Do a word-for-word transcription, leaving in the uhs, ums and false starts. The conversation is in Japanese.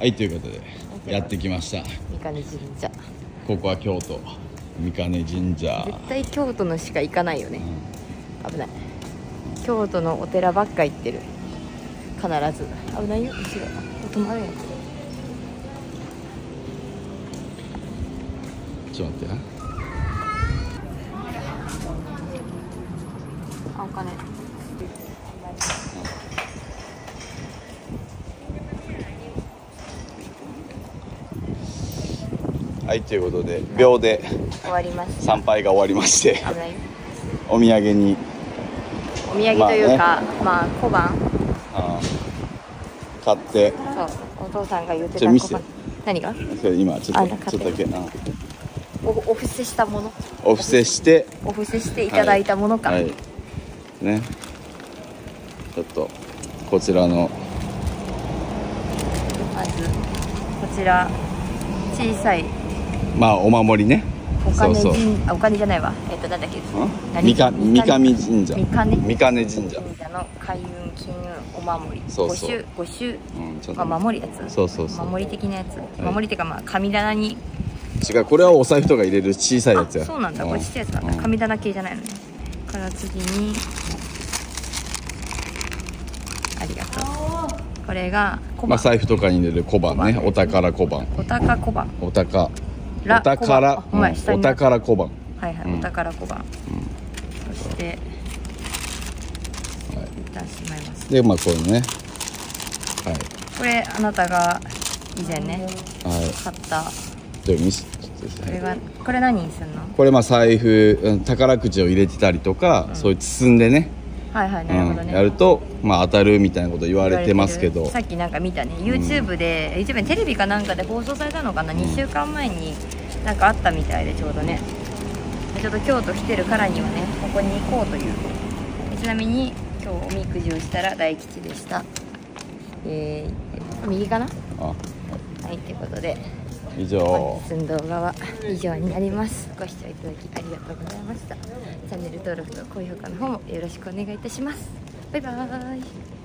はい、ということでやってきました。 三金神社。 ここは京都三金神社。 絶対京都のしか行かないよね、うん、危ない。京都のお寺ばっか行ってる。必ず危ないよ。後ろ止まるやつ。ちょっと待ってな。 あ、お金。 はい、ということで秒で終わりました。 参拝が終わりまして、 危ないよ。 お土産にお土産というか、まあ、ね、まあ、小判あ買って。 そう、お父さんが言ってた小判。 何が？ それ今ちょっとちょっとだけな。 お, お布施したもの。 お布施してお布施していただいたものか。 はい、はい、ね。ちょっとこちらのまずこちら小さいまあお守りね。 お金そうそう、 あ、お金じゃないわ。えっとなんだっけ。 三上三上神社。 三金三金神社。 神社の開運金運お守り。 そうそう。 御朱御朱、 うん、ちょっとまあ守るやつ。 そうそうそう。 守り的なやつ。 はい、 守りっていうかまあ神棚に。 違う、これはお財布とか入れる小さいやつや。 そうなんだ。これちっちゃいやつなんだ。神棚系じゃないのね。から次にありがとう。これが小判。まあ財布とかに入れる小判ね。お宝小判。 お宝小判。 お宝。お宝。お宝小判。 はいはい、お宝小判。そして。一旦しまいます。 で、まあこれね。はい。 これあなたが以前ね。はい。買った。 で見せ。 これがこれ何にするの？ これまあ財布、宝くじを入れてたりとか、うん、そういう包んでね。 はいはい、なるほどね、 うん、やるとまあ当たるみたいなこと言われてますけど、 さっきなんか見たね YouTube で、うん、YouTube テレビかなんかで放送されたのかな、うん、にしゅうかんまえになんかあったみたいで、ちょうどねちょっと京都来てるからにはねここに行こうという。ちなみに今日おみくじをしたら大吉でした。えー、右かなあ、はい、はい、ということで以上、 本日の動画は以上になります。ご視聴いただきありがとうございました。チャンネル登録と高評価の方もよろしくお願いいたします。バイバーイ。